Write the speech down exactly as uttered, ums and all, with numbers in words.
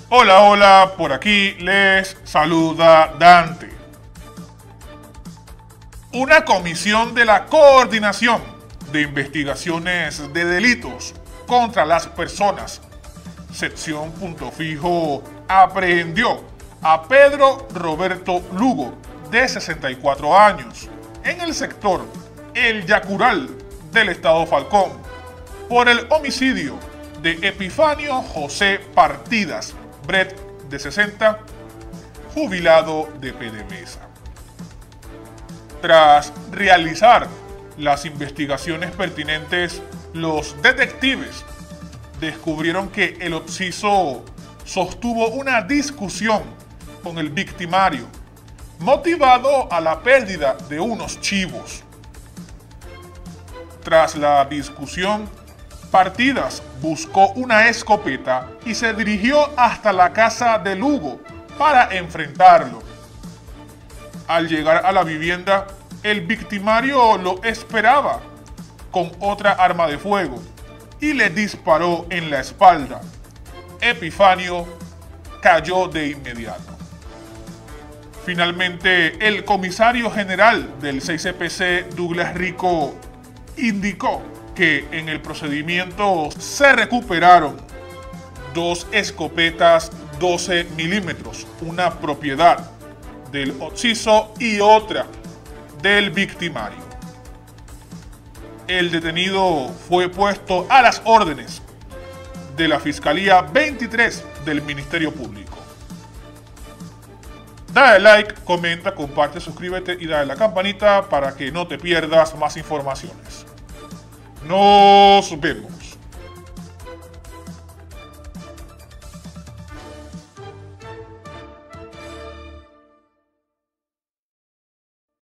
Hola, hola, por aquí les saluda Dante. Una comisión de la Coordinación de Investigaciones de Delitos contra las Personas, sección Punto Fijo, aprehendió a Pedro Roberto Lugo, de sesenta y cuatro años, en el sector El Yacural del estado Falcón, por el homicidio de Epifanio José Partidas Brett, de sesenta, jubilado de PDVSA. Tras realizar las investigaciones pertinentes, los detectives descubrieron que el occiso sostuvo una discusión con el victimario, motivado a la pérdida de unos chivos. Tras la discusión, Partidas buscó una escopeta y se dirigió hasta la casa de Lugo para enfrentarlo. Al llegar a la vivienda, el victimario lo esperaba con otra arma de fuego y le disparó en la espalda. Epifanio cayó de inmediato. Finalmente, el comisario general del seis C P C, Douglas Rico, indicó que en el procedimiento se recuperaron dos escopetas doce milímetros, una propiedad del occiso y otra del victimario. El detenido fue puesto a las órdenes de la Fiscalía veintitrés del Ministerio Público. Dale like, comenta, comparte, suscríbete y dale la campanita para que no te pierdas más informaciones. Nos vemos.